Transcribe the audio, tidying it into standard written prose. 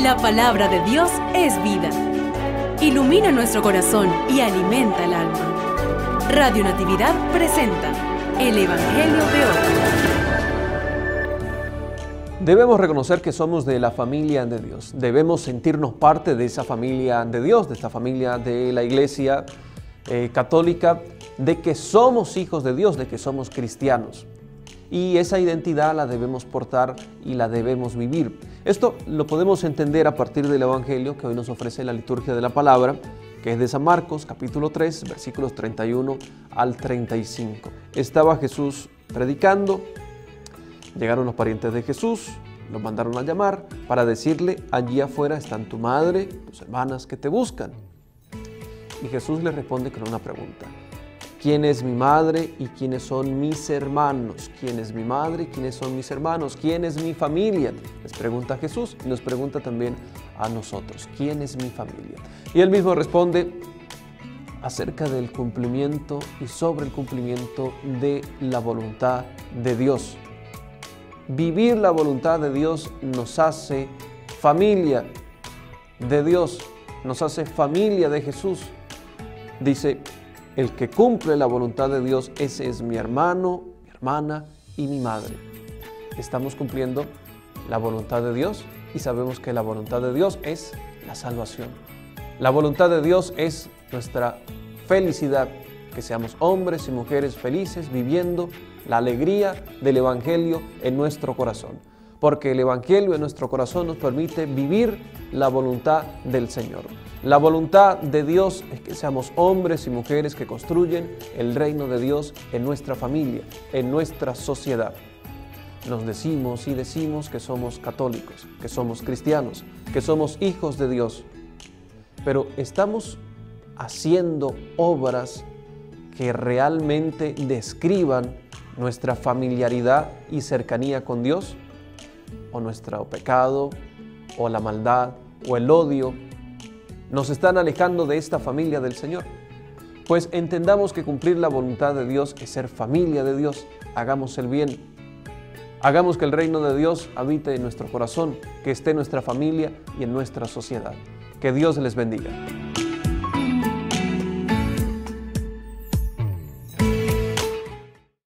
La palabra de Dios es vida. Ilumina nuestro corazón y alimenta el alma. Radio Natividad presenta el Evangelio de hoy. Debemos reconocer que somos de la familia de Dios. Debemos sentirnos parte de esa familia de Dios, de esta familia de la Iglesia católica, de que somos hijos de Dios, de que somos cristianos. Y esa identidad la debemos portar y la debemos vivir. Esto lo podemos entender a partir del Evangelio que hoy nos ofrece la liturgia de la palabra, que es de San Marcos, capítulo 3, versículos 31 al 35. Estaba Jesús predicando, llegaron los parientes de Jesús, lo mandaron a llamar para decirle: allí afuera están tu madre, tus hermanas que te buscan. Y Jesús les responde con una pregunta: ¿quién es mi madre y quiénes son mis hermanos? ¿Quién es mi madre y quiénes son mis hermanos? ¿Quién es mi familia? Les pregunta Jesús y nos pregunta también a nosotros: ¿quién es mi familia? Y él mismo responde acerca del cumplimiento y sobre el cumplimiento de la voluntad de Dios. Vivir la voluntad de Dios nos hace familia de Dios, nos hace familia de Jesús. Dice: el que cumple la voluntad de Dios, ese es mi hermano, mi hermana y mi madre. Estamos cumpliendo la voluntad de Dios y sabemos que la voluntad de Dios es la salvación. La voluntad de Dios es nuestra felicidad, que seamos hombres y mujeres felices viviendo la alegría del Evangelio en nuestro corazón. Porque el Evangelio en nuestro corazón nos permite vivir la voluntad del Señor. La voluntad de Dios es que seamos hombres y mujeres que construyen el reino de Dios en nuestra familia, en nuestra sociedad. Nos decimos y decimos que somos católicos, que somos cristianos, que somos hijos de Dios. Pero ¿estamos haciendo obras que realmente describan nuestra familiaridad y cercanía con Dios? ¿O nuestro pecado, o la maldad, o el odio nos están alejando de esta familia del Señor? Pues entendamos que cumplir la voluntad de Dios es ser familia de Dios. Hagamos el bien. Hagamos que el reino de Dios habite en nuestro corazón, que esté en nuestra familia y en nuestra sociedad. Que Dios les bendiga.